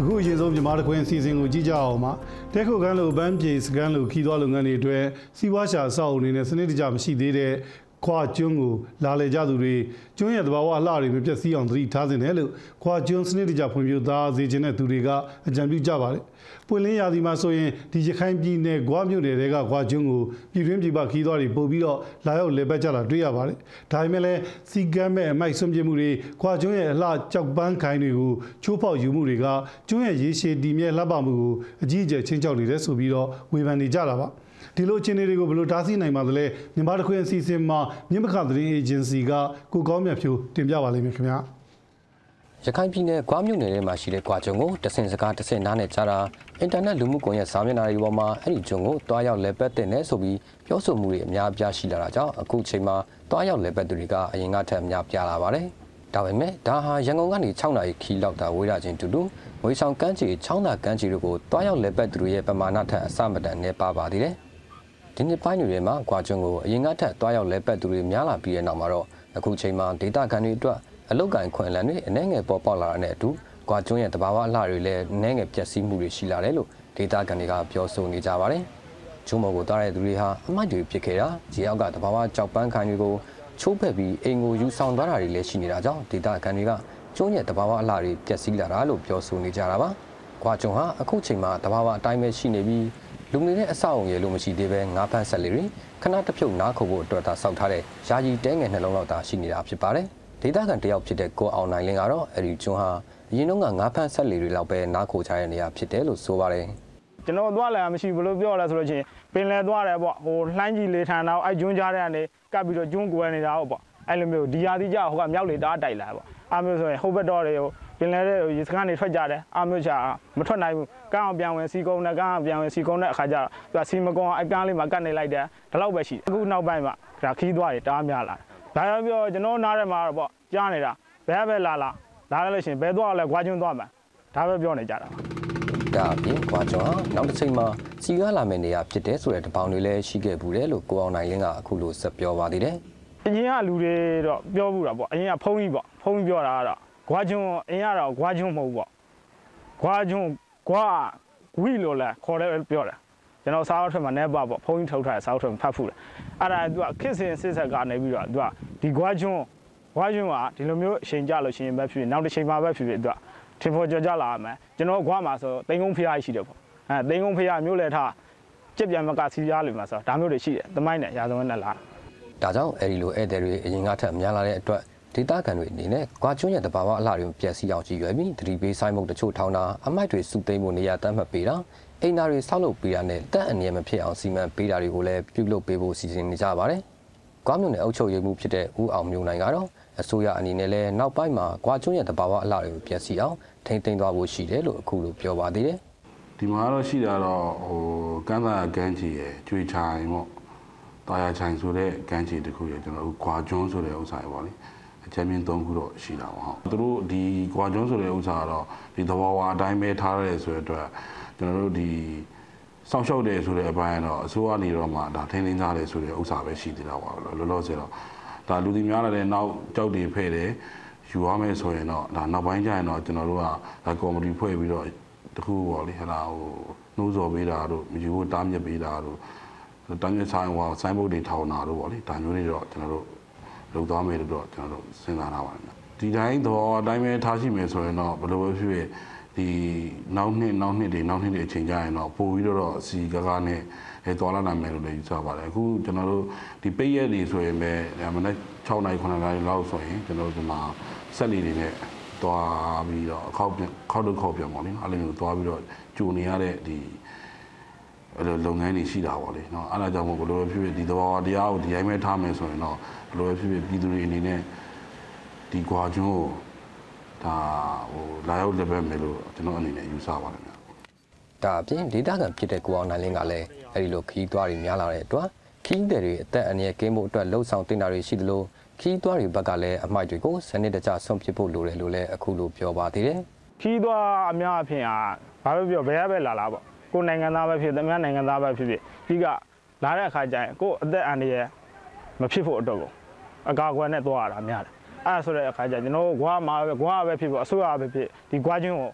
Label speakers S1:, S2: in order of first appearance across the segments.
S1: အခုအရင်ဆုံးမြန်မာတခွင်စီစဉ်ကိုကြည့်ကြအောင်ပါတဲခုတ်ကန်းလိုပန်းပြေစကန်လိုခီးသွားလုပ်ငန်းတွေအတွက်စီးပွားရှာအဆောက်အအုံတွေနဲ့စနစ်တကျမရှိသေးတဲ့ခွာကျွန်းကိုလာလေကြသူတွေကျွန်းရဲ့သဘာဝအလှတွေမပြတ်စည်းအောင်သတိထားသင့်တယ်လို့ခွာကျွန်းစနစ်တကျဖွံ့ဖြိုးသားစေခြင်းတဲ့သူတွေကအကြံပြုကြပါတယ်ပွင့်လင်းရာသီမှာဆိုရင်ဒီရခိုင်ပြည်နယ်ဂွမြို့နယ်တွေကခွာကျွန်းကိုပြည်တွင်းပြည်ပခီးသွားတွေပို့ပြီးတော့လာရောက်လေပတ်ကြတာတွေ့ရပါတယ်ဒါပေမဲ့လည်းစီကမ်းမဲ့အမိုက်ဆွန့်ပစ်မှုတွေခွာကျွန်းရဲ့အလှကြောက်ပန်းခိုင်တွေကိုချိုးဖောက်ယူမှုတွေကကျွန်းရဲ့ရေရှည်တည်မြဲလှပမှုကိုအကြီးအကျယ်ချင်းချောက်နေတယ်ဆိုပြီးတော့ဝေဖန်နေကြတာပါဒီလိုအခြေအနေတွေကိုဘယ်လိုတားဆီးနိုင်ပါသလဲမြန်မာတခွင်အစီအစဉ်မှာမြင့်မခသတင်းအေဂျင်စီကကိုကောင်းမြတ်ဖြိုးတင်ပြပါလိမ့်မယ်ခင်ဗျာ
S2: ရခိုင်ပြည်နယ်ဂွမြို့နယ်ထဲမှာရှိတဲ့ဂွကျွန်းကိုတဆင်စကားတဆင်နားနဲ့ကြားတာအင်တာနက်လူမှုကွန်ရက်စာမျက်နှာတွေပေါ်မှာအဲ့ဒီကျွန်းကိုတွားရောက်လဲပတ်တဲ့နဲ့ဆိုပြီးပြောဆိုမှုတွေအများအပြားရှိလာတာကြောင့်အခုချိန်မှာတွားရောက်လဲပတ်သူတွေကအရင်ကထက်အများပြားလာပါတယ်ဒါပေမဲ့ဒါဟာရန်ကုန်ကနေ6နာရီခီးလောက်တာဝေးတာချင်းတူတူငွေဆောင်ကမ်းခြေချောင်းသာကမ်းခြေတို့ကိုတွားရောက်လဲပတ်သူတွေရဲ့ပမာဏထက်အဆမတန်နေပါသေးတယ်ဒီနှစ်ပိုင်းတွေမှာဂွကျွန်းကိုအရင်ကထက်တွားရောက်လဲပတ်သူတွေများလာပြီးတဲ့နောက်မှာတော့အခုချိန်မှာဒေတာကန်တွေအတွက်အလုတ်ကန်ခွင်လန်းတွေအနေငယ်ပေါ်ပေါက်လာတဲ့အတူဂွကျွန်းရဲ့တဘာဝအလှတွေလည်းအနေငယ်ပျက်စီးမှုတွေရှိလာတယ်လို့ဒေတာကန်တွေကပြောဆိုနေကြပါတယ်။ကျွန်းပေါ်ကိုတွားတဲ့သူတွေဟာအမိုက်တွေဖြစ်ခဲ့တာရေအောက်ကတဘာဝကြောက်ပန်းခိုင်တွေကိုချိုးဖက်ပြီးအိမ်ကိုယူဆောင်သွားတာတွေလည်းရှိနေတာကြောင့်ဒေတာကန်တွေကကျွန်းရဲ့တဘာဝအလှတွေပျက်စီးလာတာလို့ပြောဆိုနေကြတာပါ။ဂွကျွန်းဟာအခုချိန်မှာတဘာဝအတိုင်းပဲရှိနေပြီးလူနေတဲ့အဆောက်အုံရေလို့မရှိသေးပဲငါးဖမ်းဆက်လေးတွေခဏတစ်ဖြုတ်နားခုဖို့အတွက်သာစောက်ထားတဲ့ယာယီတဲငယ်နှလုံးလောက်သာရှိနေတာဖြစ်ပါတယ်ဒေသခံတယောက်ဖြစ်တဲ့ကိုအောင်နိုင်လင်းကတော့အဲ့ဒီကျွန်းဟာအရင်တုန်းကငါးဖမ်းဆက်လေးတွေလောက်ပဲနားခိုချတဲ့နေရာဖြစ်တယ်လို့ဆိုပါတယ်
S3: ကျွန်တော်သွားလာမရှိဘူးလို့ပြောရလဲဆိုလို့ချင်းပင်လယ်သွားတယ်ပေါ့ဟိုလှမ်းကြီးလေထန်တော့အဲ့ကျွန်းကြားတဲ့ကနေကပ်ပြီးတော့ကျွန်းကွယ်နေတာဟုတ်ပေါ့အဲ့လိုမျိုးဒီရာသီကြဟိုကမြောက်လေတားတိုက်လာပေါ့အားမျိုးဆိုရင်ဟိုဘက်တော့တွေပင်လယ်တဲ့ရေစခန်းတွေထွက်ကြတယ်အားမျိုးချာမထွက်နိုင်ဘူးကန်းအောင်ပြန်ဝင်စီကုန်းနဲ့ကန်းအောင်ပြန်ဝင်စီကုန်းတဲ့အခါကျတော့သူကစီမကုန်းအကန်းလေးမှာကတ်နေလိုက်တယ်ဒါတော့ပဲရှိအခုနောက်ပိုင်းမှာဒါခီးသွားတွေတားများလာတယ်ဒါပြောကျွန်တော်နားထဲမှာတော့ပေါ့ကြားနေတာဘယ်ပဲလာလို့ရှိရင်ဘယ်သွားလဲဂွာကျွန်းသွားမှာဒါပဲပြောနေကြတာ
S2: ဒါအပြင်ဂွာကျွန်းဟာနောက်တစ်ချိန်မှာစီကားလာမယ့်နေရာဖြစ်တဲ့ဆိုတဲ့တပေါင်းတွေလည်းရှိခဲ့ဘူးတယ်လို့ကိုအောင်နိုင်လင်းကအခုလိုဆက်ပြောပါသေးတယ်
S3: အရင်ကလူတွေတော့ပြောဘူးတာပေါ့အရင်ကဖုန်းကြီးပြောတာကတော့ဂွာကျွန်းအရင်ကတော့ဂွာကျွန်းမဟုတ်ဘူးပေါ့ဂွာကျွန်းဂွာဝီလို့လဲခေါ်တယ်ပြောတယ်ကျွန်တော်စာအုပ်ထဲမှာနဲပါပေါ့ဖုန်းကြီးထုတ်ထားတဲ့စာအုပ်ထဲမှာဖတ်ဖူးတယ်အဲ့ဒါသူကခစ်စင်စစ်ဆက်ကနေပြီးတော့သူကဒီဂွာကျွန်းကဒီလိုမျိုးအချိန်ကြလို့ရှိရင်ပဲဖြစ်နောက်တစ်ချိန်မှာပဲဖြစ်သူကထင်ပေါ်ကြလာရမယ်ကျွန်တော်ဂွာမှာဆိုတိန်ကုန်းဖျားရှိတယ်ပေါ့တိန်ကုန်းဖျားမျိုးလဲထားကြက်ပြန်မကစီရားလို့မှာဆိုဒါမျိုးတွေရှိတယ်သမိုင်းနဲ့ရာဇဝင်နဲ့လာ
S2: ဒါကြောင့်အဲဒီလိုဧည့်သည်တွေအရင်ကထက်များလာတဲ့အတွက်ဒေသခံတွေအနေနဲ့ဂွာကျွန်းရဲ့တဘာဝအလှတွေကိုပျက်စီးအောင်ကြည့်ရွယ်ပြီးသတိပေးဆိုင်မှုတချို့ထောင်းတာအမိုက်တွေစုသိမ်းဖို့နေရာတတ်မှတ်ပေးတာအိမ်သားတွေဆောက်လုပ်ပေးတာနဲ့တက်အနည်းမဖြစ်အောင်စီမံပေးတာတွေကိုလည်းပြုလုပ်ပေးဖို့စီစဉ်နေကြပါတယ်။ဂွမြို့နယ်အုပ်ချုပ်ရေးမှူးဖြစ်တဲ့ဦးအောင်မျိုးနိုင်ကတော့အစိုးရအနေနဲ့လည်းနောက်ပိုင်းမှာဂွကျွန်းရဲ့တဘာဝအလှတွေကိုပျက်စီးအောင်ထိန်းသိမ်းသွားဖို့ရှိတယ်လို့အခုလိုပြောပါသေးတယ်
S4: ။ဒီမှာတော့ရှိတာတော့ကန်းသာကန်းချီရဲ့ကျွေးချိုင်ပေါ့တာယာချိုင်ဆိုတဲ့ကန်းချီတစ်ခုရဲ့ကျွန်တော်တို့ဂွကျွန်းဆိုတဲ့ဥစ္စာတွေပေါ့လေအချက်မြင့်၃ခုတော့ရှိတာပေါ့ဟုတ်သူတို့ဒီဂွကျွန်းဆိုတဲ့ဥစ္စာကတော့ဒီသဘာဝအတိုင်းပဲထားရတယ်ဆိုတဲ့အတွက်ကျွန်တော်တို့ဒီစောင့်ရှောက်တယ်ဆိုတဲ့အပိုင်းတော့အစိုးရနေတော့မှဒါထိန်းသိမ်းထားတယ်ဆိုတဲ့ဥစ္စာပဲရှိသေးတာပါလောလောဆယ်တော့ဒါလူတွေများလာတဲ့နောက်ကြောက်တွေဖဲ့တယ်ယူရမယ်ဆိုရင်တော့ဒါနောက်ပိုင်းကျရင်တော့ကျွန်တော်တို့ကဒါကော်မတီဖွဲ့ပြီးတော့တခုပေါ့လေဟလာဟိုနှိုးဆော်ပေးတာတို့ယူဖို့တားမြစ်ပေးတာတို့တန်းမြဆိုင်ဟိုဆိုင်းဘုတ်တွေထောင်တာတို့ပေါ့လေဒါမျိုးတွေတော့ကျွန်တော်တို့လုပ်သွားမယ်လို့တော့ကျွန်တော်တို့စဉ်းစားထားပါတယ်ဒီတိုင်းတော့အတိုင်းပဲထားရှိမယ်ဆိုရင်တော့ဘယ်လိုပဲဖြစ်ဖြစ်ဒီနောက်နှစ်တွေအချိန်ကြာရင်တော့ပို့ပြီးတော့စီကားနဲ့တော်လာနိုင်မယ်လို့လည်းယူဆပါတယ်အခုကျွန်တော်တို့ဒီပိတ်ရက်တွေဆိုရင်ပဲမနေ့6နိုင်9နိုင်လောက်ဆိုရင်ကျွန်တော်တို့ဒီမှာဆက်လီတွေနဲ့တွားပြီးတော့ခေါက်ပြန်ပါလိမ့်အဲ့လိုမျိုးတွားပြီးတော့ကြိုနေရတဲ့ဒီအဲ့လိုလုပ်ငန်းတွေရှိတာပေါ့လေเนาะအဲ့ဒါကြောင့်မို့ဘယ်လိုဖြစ်ဖြစ်ဒီသဘာဝတရားကိုဒီတိုင်းပဲထားမယ်ဆိုရင်တော့ဘယ်လိုဖြစ်ဖြစ်ပြည်သူတွေအနေနဲ့ဒီဂွာကျွန်းကိုဒါဟိုလာရောက်လက်ပဲမယ်လို့ကျွန်တော်အနေနဲ့ယူဆပါတယ်ဗျာ
S2: ဒါအပြင်ဒေတာကန်ဖြစ်တဲ့ကိုအောင်နိုင်လင်းကလည်းအဲဒီလိုခီးသွားတွေများလာတဲ့အတွက်ခီးတဲ့တွေအသက်အန္တရာယ်ကင်းဖို့အတွက်လှုံ့ဆော်တင်တာတွေရှိသလိုခီးသွားတွေဘက်ကလည်းအမိုက်တွေကိုစနစ်တကျဆုံးဖြတ်ဖို့လိုတယ်လို့လည်းအခုလိုပြောပါသေးတယ်
S3: ခီးသွားအများအဖြစ်ဘာပဲပြောဘယ်ရပဲလာပေါ့ကိုနိုင်ငံသားပဲဖြစ်သမ ्या နိုင်ငံသားပဲဖြစ်ပြီးကလာတဲ့အခါကျရင်ကိုအသက်အန္တရာယ်မဖြစ်ဖို့အတွက်ကိုအကာအကွယ်နဲ့သွားရတာများတယ်အဲ့ဒါဆိုတဲ့အခါကျကျွန်တော်ဂွာမှာပဲဂွာပဲဖြစ်ဖို့အစိုးရပဲဖြစ်ဒီဂွာကျွန်းကို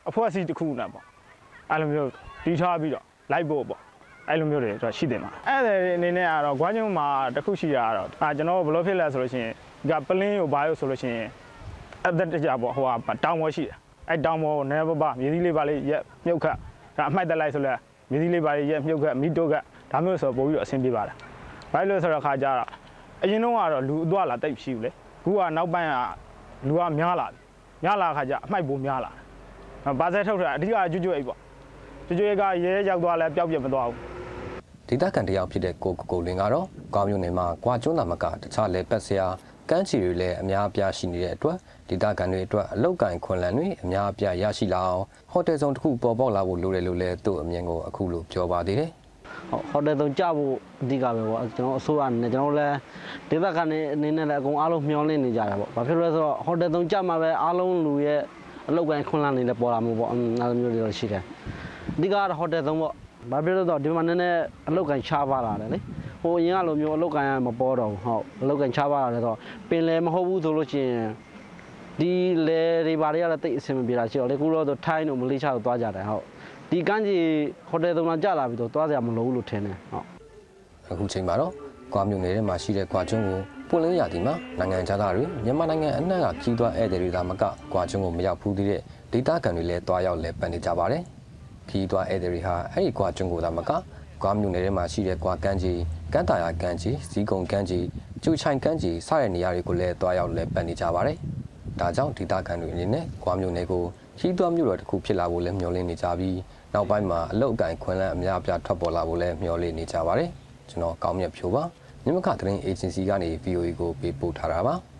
S3: အဖွဲ့အစည်းတစ်ခုနဲ့ပေါ့အဲ့လိုမျိုးတီးထားပြီးတော့လိုက်ဖို့ပေါ့အဲ့လိုမျိုးတွေတော့ရှိတယ်မှာအဲ့ဒါအနေနဲ့ကတော့ဂွားကျွန်းမှာတစ်ခုရှိတာကတော့ကျွန်တော်ဘယ်လိုဖြစ်လဲဆိုလို့ရှိရင်ဒီကပလင်းကိုဘာလို့ဆိုလို့ရှိရင်အသက်တကြပေါ့ဟိုကတောင်ပေါ်ရှိတယ်အဲ့တောင်ပေါ်ကိုနည်းပပမြေကြီးလေးပါလေးရက်မြုပ်ခတ်ဒါအမှိုက်တက်လိုက်ဆိုလဲမြေကြီးလေးပါလေးရက်မြုပ်ခတ်မိတုတ်ခတ်ဒါမျိုးဆိုပို့ပြီးတော့အဆင်ပြေပါတယ်ဘာလို့လဲဆိုတော့ခါကြတော့အရင်တော့ကတော့လူအသွားလာတိတ်ရှိဘူးလေခုကနောက်ပိုင်းကလူကများလာပြီများလာခါကြအမှိုက်ပိုများလာပါဆဲထုတ်တာအဓိကကျွတ်ကျွတ်အိတ်ပေါ့ကျွတ်ကျွတ်ကရဲရောက်သွားလဲပျောက်ပြတ်မသွားဘူး
S2: ဒေသခံတယောက်ဖြစ်တဲ့ကိုလင်းကတော့ကွာမြို့နယ်မှာကွာကျွန်းသားမကတခြားလဲပတ်စရာကမ်းခြေတွေလည်းအများအပြားရှိနေတဲ့အတွက်ဒေသခံတွေအတွက်အလောက်ကန်ခွန်လန်တွေအများအပြားရရှိလာအောင်ဟိုတယ်ဆောင်တစ်ခုပေါ်ပေါက်လာဖို့လိုတယ်လို့လည်းသူ့အမြင်ကိုအခုလိုပြောပါသေးတယ်
S5: ဟိုတယ်ဆောင်ကြဖို့အဓိကပဲပေါ့ကျွန်တော်အစိုးရအနေနဲ့ကျွန်တော်လည်းဒေသခံတွေအနေနဲ့လည်းအကုန်အားလုံးမျှော်လင့်နေကြတာပေါ့ဘာဖြစ်လို့လဲဆိုတော့ဟိုတယ်ဆောင်ကြမှာပဲအားလုံးလူရဲ့အလောက်ကန်ခွန်လန်တွေလည်းပေါ်လာမှာပေါ့အဲ့လိုမျိုးတွေတော့ရှိတယ်အဓိကတော့ဟိုတယ်ဆောင်ပေါ့ဘာဖြစ်လို့တော့ဒီမှာနည်းနည်းအလောက်ကန်ချပါလာတယ်လေဟိုအရင်ကလိုမျိုးအလောက်ကန်မပေါ်တော့ဘူးဟုတ်အလောက်ကန်ချပါလာတယ်ဆိုတော့ပင်လယ်မဟုတ်ဘူးဆိုလို့ရှိရင်ဒီလေတွေဘာတွေကလည်းတိတ်အဆင်မပြေတာရှိတော့လေခုတော့ထိုင်းတို့မလေးရှားတို့သွားကြတယ်ဟုတ်ဒီကမ်းခြေဟိုတယ်တုံးလာကြလာပြီးတော့သွားစရာမလိုဘူးလို့ထင်တယ်ဟုတ်
S2: အခုချိန်မှာတော့ကွာမြို့နယ်ထဲမှာရှိတဲ့ကွာကျွန်းကိုပွင့်လင်းရာသီမှာနိုင်ငံခြားသားတွေမြန်မာနိုင်ငံအနှံ့ကခီးသွွားဧည့်သည်တွေသာမကကွာကျွန်းကိုမရောက်ဘူးသေးတဲ့ဒေသခံတွေလည်းတွားရောက်လဲပတ်နေကြပါတယ်ခီးသွွားဧည့်သည်တွေဟာအဲ့ဒီကွာကျွန်းကိုသာမကကွာမြို့နယ်ထဲမှာရှိတဲ့ကွာကမ်းခြေကမ်းတာယာကမ်းခြေဇီးကုံကမ်းခြေကျူချိုင်ကမ်းခြေစတဲ့နေရာတွေကိုလည်းတွားရောက်လဲပတ်နေကြပါတယ်ဒါကြောင့်ဒေသခံတွေအနေနဲ့ကွာမြို့နယ်ကိုခီးသွွားမြို့တော်တစ်ခုဖြစ်လာဖို့လည်းမျှော်လင့်နေကြပြီးနောက်ပိုင်းမှာအလုတ်အကင်ခွင်လန်းအများအပြားထွက်ပေါ်လာဖို့လည်းမျှော်လင့်နေကြပါတယ်ကျွန်တော်ကောင်းမြတ်ဖြိုးပါမြမခသတင်းအေဂျင်စီကနေ VOA ကိုပေးပို့ထားတာပါ